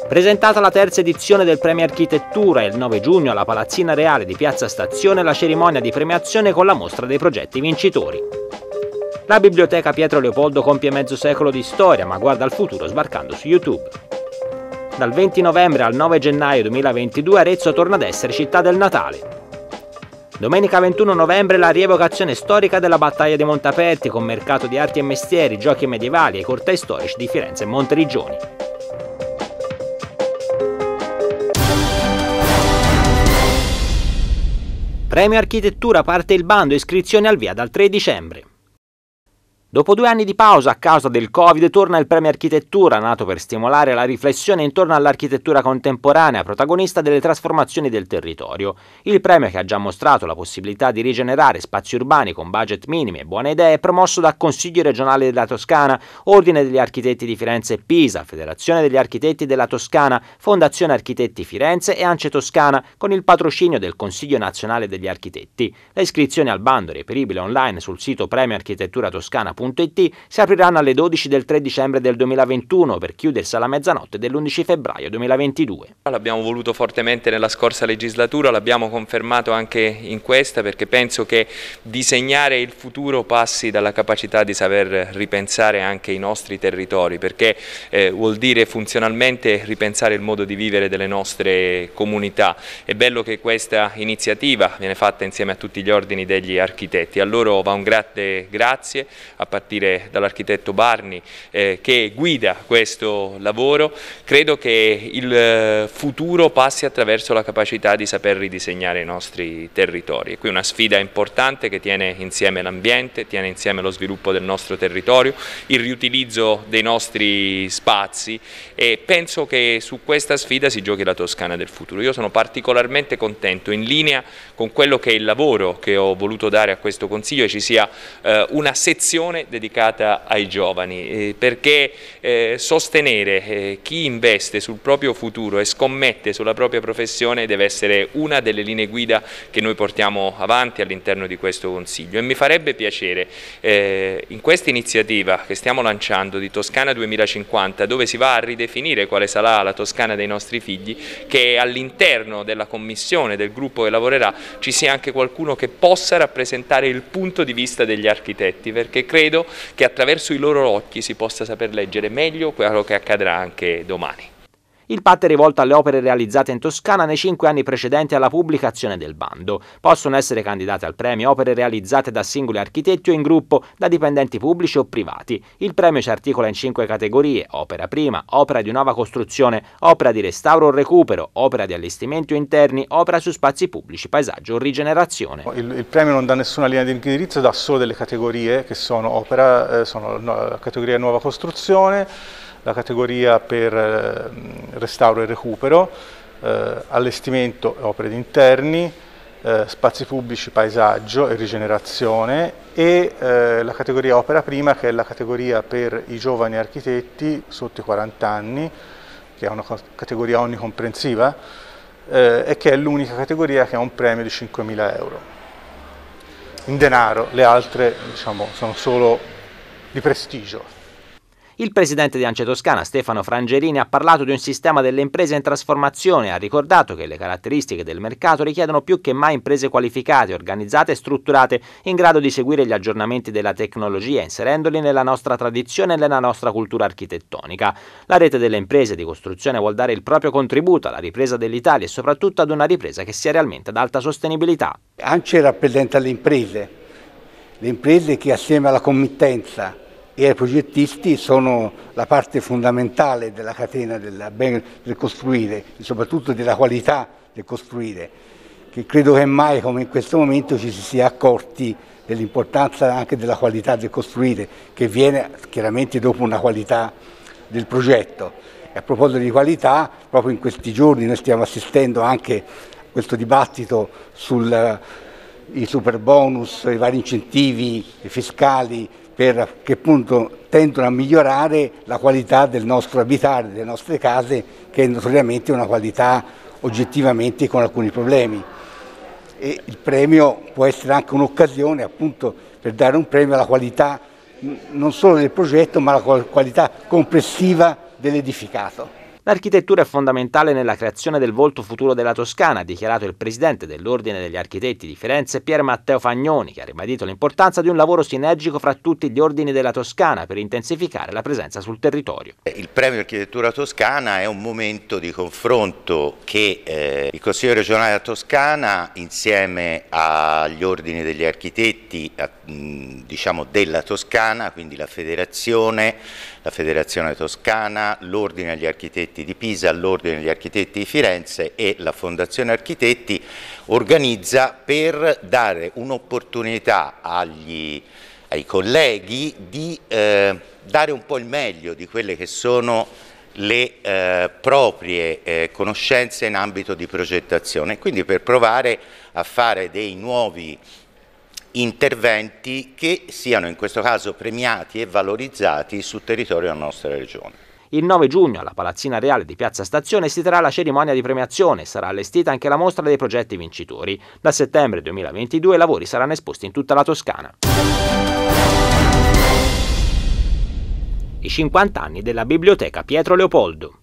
Presentata la terza edizione del Premio Architettura il 9 giugno alla Palazzina Reale di Piazza Stazione la cerimonia di premiazione con la mostra dei progetti vincitori. La Biblioteca Pietro Leopoldo compie mezzo secolo di storia ma guarda al futuro sbarcando su YouTube. Dal 20 novembre al 9 gennaio 2022 Arezzo torna ad essere città del Natale. Domenica 21 novembre la rievocazione storica della battaglia di Montaperti con mercato di arti e mestieri, giochi medievali e cortei storici di Firenze e Monteriggioni. Premio Architettura parte il bando, iscrizioni al via dal 3 dicembre. Dopo 2 anni di pausa a causa del Covid torna il Premio Architettura, nato per stimolare la riflessione intorno all'architettura contemporanea, protagonista delle trasformazioni del territorio. Il premio, che ha già mostrato la possibilità di rigenerare spazi urbani con budget minimi e buone idee, è promosso da Consiglio regionale della Toscana, Ordine degli Architetti di Firenze e Pisa, Federazione degli Architetti della Toscana, Fondazione Architetti Firenze e Ance Toscana, con il patrocinio del Consiglio nazionale degli architetti. Le iscrizioni al bando, reperibile online sul sito premioarchitetturatoscana.it, si apriranno alle 12 del 3 dicembre del 2021 per chiudersi alla mezzanotte dell'11 febbraio 2022. L'abbiamo voluto fortemente nella scorsa legislatura, l'abbiamo confermato anche in questa, perché penso che disegnare il futuro passi dalla capacità di saper ripensare anche i nostri territori, perché vuol dire funzionalmente ripensare il modo di vivere delle nostre comunità. È bello che questa iniziativa viene fatta insieme a tutti gli ordini degli architetti. A loro va un grande grazie, a partire dall'architetto Barni che guida questo lavoro. Credo che il futuro passi attraverso la capacità di saper ridisegnare i nostri territori. E qui una sfida importante che tiene insieme l'ambiente, tiene insieme lo sviluppo del nostro territorio, il riutilizzo dei nostri spazi, e penso che su questa sfida si giochi la Toscana del futuro. Io sono particolarmente contento, in linea con quello che è il lavoro che ho voluto dare a questo Consiglio, e ci sia una sezione dedicata ai giovani, perché sostenere chi investe sul proprio futuro e scommette sulla propria professione deve essere una delle linee guida che noi portiamo avanti all'interno di questo Consiglio. E mi farebbe piacere in questa iniziativa che stiamo lanciando di Toscana 2050, dove si va a ridefinire quale sarà la Toscana dei nostri figli, che all'interno della commissione, del gruppo che lavorerà, ci sia anche qualcuno che possa rappresentare il punto di vista degli architetti, perché credo che attraverso i loro occhi si possa saper leggere meglio quello che accadrà anche domani. Il patto è rivolto alle opere realizzate in Toscana nei 5 anni precedenti alla pubblicazione del bando. Possono essere candidate al premio opere realizzate da singoli architetti o in gruppo, da dipendenti pubblici o privati. Il premio si articola in 5 categorie: opera prima, opera di nuova costruzione, opera di restauro o recupero, opera di allestimento interni, opera su spazi pubblici, paesaggio o rigenerazione. Il premio non dà nessuna linea di indirizzo, dà solo delle categorie che sono opera, sono la categoria nuova costruzione, la categoria per restauro e recupero, allestimento e opere interni, spazi pubblici, paesaggio e rigenerazione, e la categoria opera prima, che è la categoria per i giovani architetti sotto i 40 anni, che è una categoria onnicomprensiva e che è l'unica categoria che ha un premio di 5.000 euro in denaro. Le altre, diciamo, sono solo di prestigio. Il presidente di Ance Toscana, Stefano Frangerini, ha parlato di un sistema delle imprese in trasformazione e ha ricordato che le caratteristiche del mercato richiedono più che mai imprese qualificate, organizzate e strutturate, in grado di seguire gli aggiornamenti della tecnologia, inserendoli nella nostra tradizione e nella nostra cultura architettonica. La rete delle imprese di costruzione vuol dare il proprio contributo alla ripresa dell'Italia e soprattutto ad una ripresa che sia realmente ad alta sostenibilità. Ance rappresenta le imprese che assieme alla committenza e ai progettisti sono la parte fondamentale della catena del costruire, e soprattutto della qualità del costruire, che credo che mai come in questo momento ci si sia accorti dell'importanza anche della qualità del costruire, che viene chiaramente dopo una qualità del progetto. E a proposito di qualità, proprio in questi giorni noi stiamo assistendo anche a questo dibattito sui super bonus, i vari incentivi fiscali, che appunto tendono a migliorare la qualità del nostro abitare, delle nostre case, che è notoriamente una qualità oggettivamente con alcuni problemi. E il premio può essere anche un'occasione appunto per dare un premio alla qualità non solo del progetto, ma alla qualità complessiva dell'edificato. L'architettura è fondamentale nella creazione del volto futuro della Toscana, ha dichiarato il presidente dell'Ordine degli Architetti di Firenze, Pier Matteo Fagnoni, che ha ribadito l'importanza di un lavoro sinergico fra tutti gli ordini della Toscana per intensificare la presenza sul territorio. Il Premio Architettura Toscana è un momento di confronto che il Consiglio regionale della Toscana, insieme agli ordini degli architetti diciamo della Toscana, quindi la Federazione Toscana, l'Ordine degli Architetti di Pisa, l'Ordine degli Architetti di Firenze e la Fondazione Architetti, organizza per dare un'opportunità ai colleghi di dare un po' il meglio di quelle che sono le proprie conoscenze in ambito di progettazione, quindi per provare a fare dei nuovi interventi che siano in questo caso premiati e valorizzati sul territorio della nostra regione. Il 9 giugno alla Palazzina Reale di Piazza Stazione si terrà la cerimonia di premiazione e sarà allestita anche la mostra dei progetti vincitori. Da settembre 2022 i lavori saranno esposti in tutta la Toscana. I 50 anni della Biblioteca Pietro Leopoldo.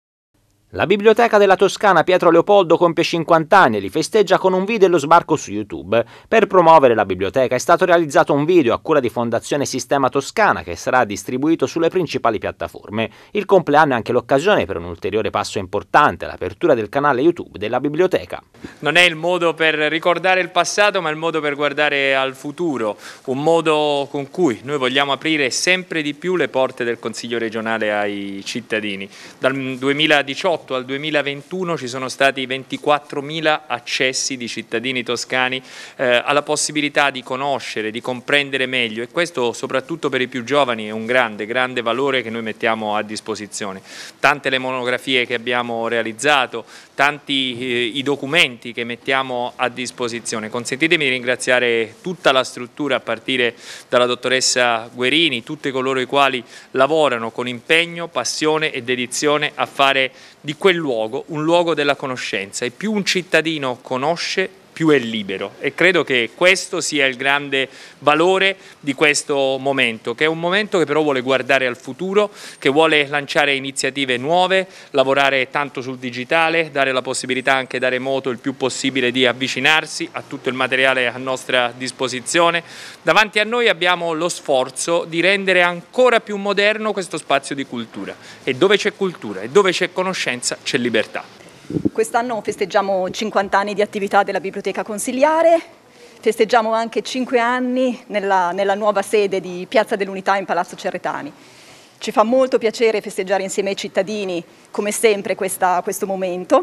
La Biblioteca della Toscana Pietro Leopoldo compie 50 anni e li festeggia con un video e lo sbarco su YouTube. Per promuovere la biblioteca è stato realizzato un video a cura di Fondazione Sistema Toscana che sarà distribuito sulle principali piattaforme. Il compleanno è anche l'occasione per un ulteriore passo importante, l'apertura del canale YouTube della biblioteca. Non è il modo per ricordare il passato, ma il modo per guardare al futuro, un modo con cui noi vogliamo aprire sempre di più le porte del Consiglio regionale ai cittadini. Dal 2018 al 2021 ci sono stati 24.000 accessi di cittadini toscani alla possibilità di conoscere, di comprendere meglio, e questo soprattutto per i più giovani è un grande valore che noi mettiamo a disposizione. Tante le monografie che abbiamo realizzato, tanti i documenti che mettiamo a disposizione. Consentitemi di ringraziare tutta la struttura a partire dalla dottoressa Guerini, tutti coloro i quali lavorano con impegno, passione e dedizione a fare di quel luogo un luogo della conoscenza, e più un cittadino conosce più è libero, e credo che questo sia il grande valore di questo momento, che è un momento che però vuole guardare al futuro, che vuole lanciare iniziative nuove, lavorare tanto sul digitale, dare la possibilità anche da remoto il più possibile di avvicinarsi a tutto il materiale a nostra disposizione. Davanti a noi abbiamo lo sforzo di rendere ancora più moderno questo spazio di cultura, e dove c'è cultura e dove c'è conoscenza c'è libertà. Quest'anno festeggiamo 50 anni di attività della Biblioteca Consiliare, festeggiamo anche 5 anni nella nuova sede di Piazza dell'Unità in Palazzo Cerretani. Ci fa molto piacere festeggiare insieme ai cittadini, come sempre, questo momento,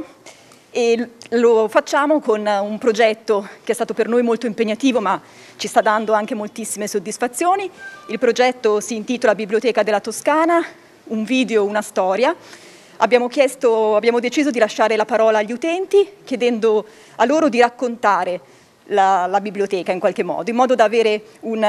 e lo facciamo con un progetto che è stato per noi molto impegnativo, ma ci sta dando anche moltissime soddisfazioni. Il progetto si intitola Biblioteca della Toscana, un video, una storia. Abbiamo deciso di lasciare la parola agli utenti, chiedendo a loro di raccontare la biblioteca in qualche modo, in modo da avere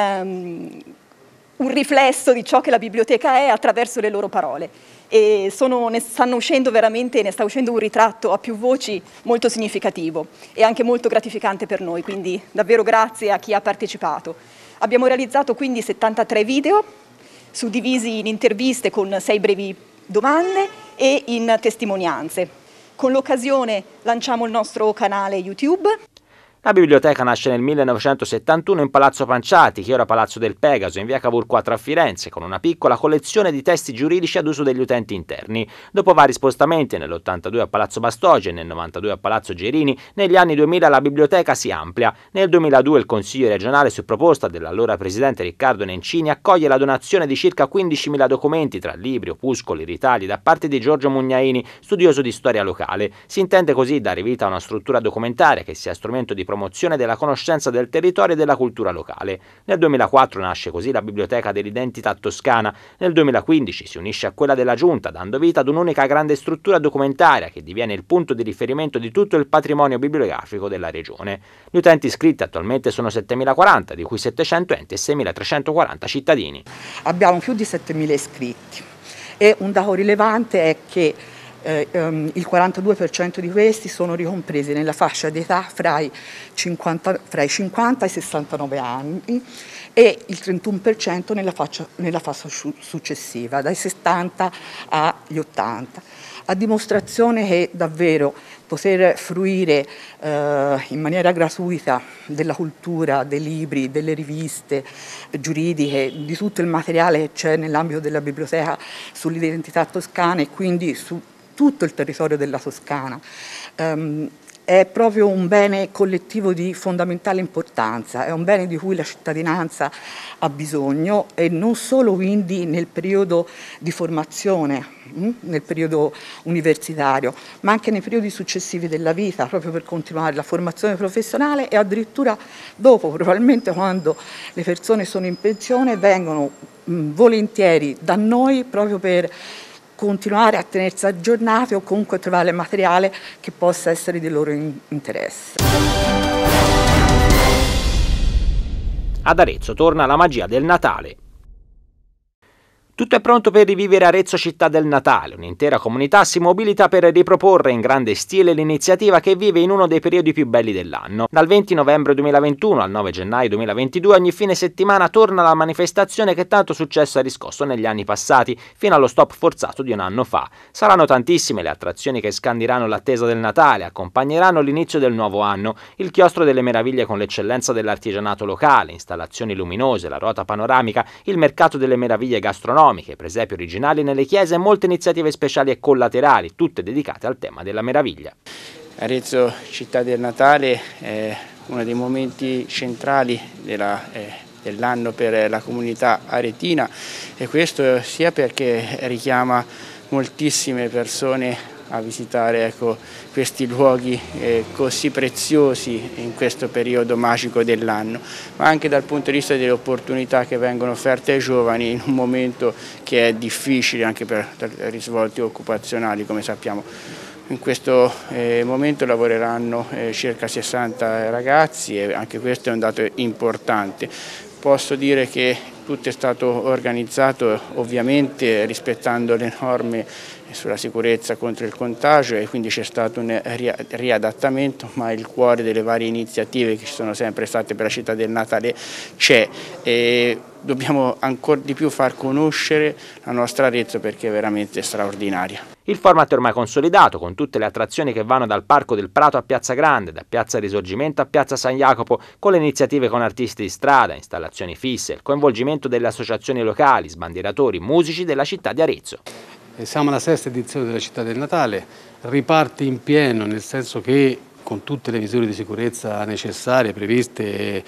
un riflesso di ciò che la biblioteca è attraverso le loro parole. E ne sta uscendo un ritratto a più voci molto significativo e anche molto gratificante per noi, quindi davvero grazie a chi ha partecipato. Abbiamo realizzato quindi 73 video, suddivisi in interviste con 6 brevi domande e in testimonianze. Con l'occasione lanciamo il nostro canale YouTube. La biblioteca nasce nel 1971 in Palazzo Panciati, che ora Palazzo del Pegaso, in via Cavour 4 a Firenze, con una piccola collezione di testi giuridici ad uso degli utenti interni. Dopo vari spostamenti, nell'82 a Palazzo Bastogia e nel 92 a Palazzo Gerini, negli anni 2000 la biblioteca si amplia. Nel 2002 il Consiglio regionale, su proposta dell'allora presidente Riccardo Nencini, accoglie la donazione di circa 15.000 documenti tra libri, opuscoli, ritagli da parte di Giorgio Mugnaini, studioso di storia locale. Si intende così dare vita a una struttura documentaria che sia strumento di promozione della conoscenza del territorio e della cultura locale. Nel 2004 nasce così la Biblioteca dell'Identità Toscana. Nel 2015 si unisce a quella della Giunta, dando vita ad un'unica grande struttura documentaria che diviene il punto di riferimento di tutto il patrimonio bibliografico della regione. Gli utenti iscritti attualmente sono 7.040, di cui 700 enti e 6.340 cittadini. Abbiamo più di 7.000 iscritti, e un dato rilevante è che Il 42% di questi sono ricompresi nella fascia di età fra i 50 e i 69 anni e il 31% nella fascia successiva, dai 60 agli 80. A dimostrazione che davvero poter fruire in maniera gratuita della cultura, dei libri, delle riviste giuridiche, di tutto il materiale che c'è nell'ambito della biblioteca sull'identità toscana e quindi su tutto il territorio della Toscana, è proprio un bene collettivo di fondamentale importanza, è un bene di cui la cittadinanza ha bisogno e non solo quindi nel periodo di formazione, nel periodo universitario, ma anche nei periodi successivi della vita, proprio per continuare la formazione professionale e addirittura dopo, probabilmente quando le persone sono in pensione, vengono volentieri da noi proprio per continuare a tenersi aggiornati o comunque trovare materiale che possa essere di loro interesse. Ad Arezzo torna la magia del Natale. Tutto è pronto per rivivere Arezzo città del Natale. Un'intera comunità si mobilita per riproporre in grande stile l'iniziativa che vive in uno dei periodi più belli dell'anno. Dal 20 novembre 2021 al 9 gennaio 2022 ogni fine settimana torna la manifestazione che tanto successo ha riscosso negli anni passati, fino allo stop forzato di un anno fa. Saranno tantissime le attrazioni che scandiranno l'attesa del Natale, accompagneranno l'inizio del nuovo anno, il chiostro delle meraviglie con l'eccellenza dell'artigianato locale, installazioni luminose, la ruota panoramica, il mercato delle meraviglie gastronomiche, presepi originali nelle chiese e molte iniziative speciali e collaterali, tutte dedicate al tema della meraviglia. Arezzo città del Natale è uno dei momenti centrali dell'anno per la comunità aretina e questo sia perché richiama moltissime persone a visitare questi luoghi così preziosi in questo periodo magico dell'anno, ma anche dal punto di vista delle opportunità che vengono offerte ai giovani in un momento che è difficile anche per risvolti occupazionali, come sappiamo. In questo momento lavoreranno circa 60 ragazzi e anche questo è un dato importante. Posso dire che tutto è stato organizzato ovviamente rispettando le norme sulla sicurezza contro il contagio e quindi c'è stato un riadattamento, ma il cuore delle varie iniziative che ci sono sempre state per la città del Natale c'è e dobbiamo ancora di più far conoscere la nostra Arezzo perché è veramente straordinaria. Il format è ormai consolidato, con tutte le attrazioni che vanno dal Parco del Prato a Piazza Grande, da Piazza Risorgimento a Piazza San Jacopo, con le iniziative con artisti di strada, installazioni fisse, il coinvolgimento delle associazioni locali, sbandieratori, musici della città di Arezzo. Siamo alla sesta edizione della città del Natale, riparte in pieno nel senso che con tutte le misure di sicurezza necessarie, previste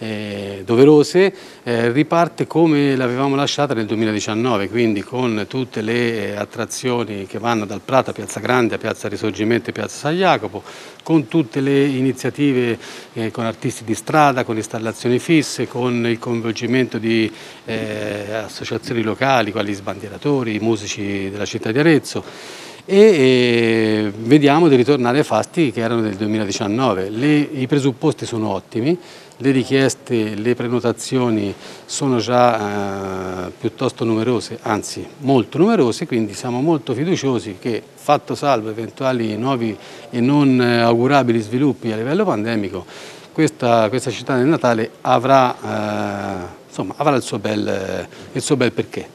e doverose, riparte come l'avevamo lasciata nel 2019, quindi con tutte le attrazioni che vanno dal Prato a Piazza Grande, a Piazza Risorgimento e Piazza San Jacopo, con tutte le iniziative con artisti di strada, con installazioni fisse, con il coinvolgimento di associazioni locali, quali sbandieratori, musici della città di Arezzo, e vediamo di ritornare ai fasti che erano del 2019. I presupposti sono ottimi, le richieste, le prenotazioni sono già piuttosto numerose, anzi molto numerose, quindi siamo molto fiduciosi che, fatto salvo eventuali nuovi e non augurabili sviluppi a livello pandemico, questa città del Natale avrà il suo bel perché.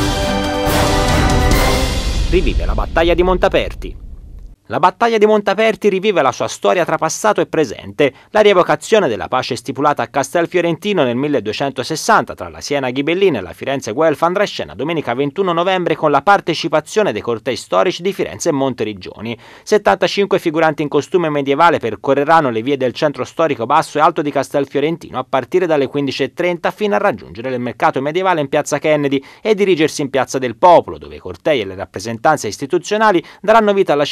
Rivive la battaglia di Montaperti. La battaglia di Montaperti rivive la sua storia tra passato e presente, la rievocazione della pace stipulata a Castelfiorentino nel 1260 tra la Siena Ghibellina e la Firenze Guelfa andrà in scena domenica 21 novembre con la partecipazione dei cortei storici di Firenze e Monteriggioni. 75 figuranti in costume medievale percorreranno le vie del centro storico basso e alto di Castelfiorentino a partire dalle 15:30 fino a raggiungere il mercato medievale in piazza Kennedy e dirigersi in piazza del Popolo, dove i cortei e le rappresentanze istituzionali daranno vita alla cerimonia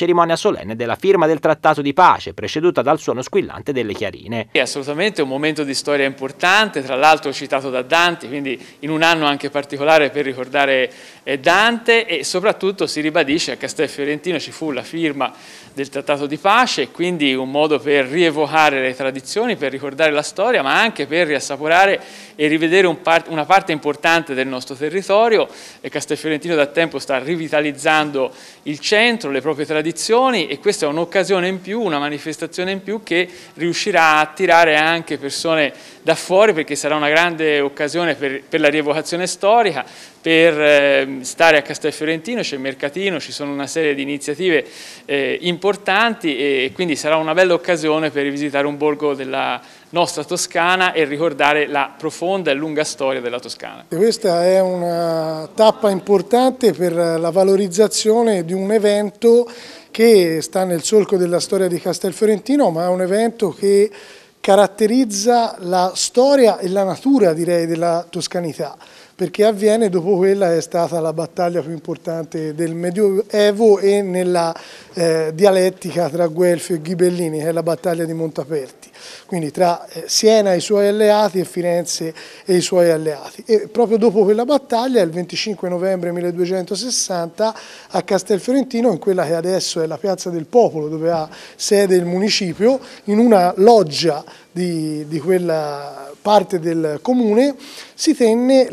solenne della firma del trattato di pace, preceduta dal suono squillante delle chiarine. È assolutamente un momento di storia importante, tra l'altro citato da Dante, quindi in un anno anche particolare per ricordare Dante, e soprattutto si ribadisce a Castelfiorentino ci fu la firma del trattato di pace, quindi un modo per rievocare le tradizioni, per ricordare la storia, ma anche per riassaporare e rivedere una parte importante del nostro territorio. E Castelfiorentino da tempo sta rivitalizzando il centro, le proprie tradizioni, e questa è un'occasione in più, una manifestazione in più che riuscirà a attirare anche persone da fuori, perché sarà una grande occasione per la rievocazione storica, per stare a Castelfiorentino. C'è il mercatino, ci sono una serie di iniziative importanti, e quindi sarà una bella occasione per rivisitare un borgo della nostra Toscana e ricordare la profonda e lunga storia della Toscana. Questa è una tappa importante per la valorizzazione di un evento che sta nel solco della storia di Castelfiorentino, ma è un evento che caratterizza la storia e la natura, direi, della toscanità, perché avviene dopo quella è stata la battaglia più importante del Medioevo e nella dialettica tra Guelfi e Ghibellini, che è la battaglia di Montaperti, quindi tra Siena e i suoi alleati e Firenze e i suoi alleati. E proprio dopo quella battaglia, il 25 novembre 1260, a Castelfiorentino, in quella che adesso è la Piazza del Popolo, dove ha sede il municipio, in una loggia di quella parte del comune, si tenne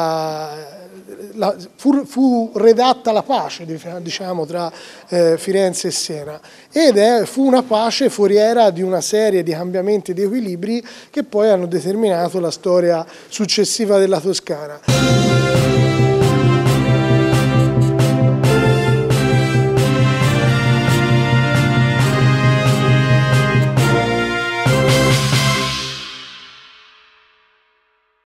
fu redatta la pace, diciamo, tra Firenze e Siena, ed fu una pace foriera di una serie di cambiamenti e di equilibri che poi hanno determinato la storia successiva della Toscana.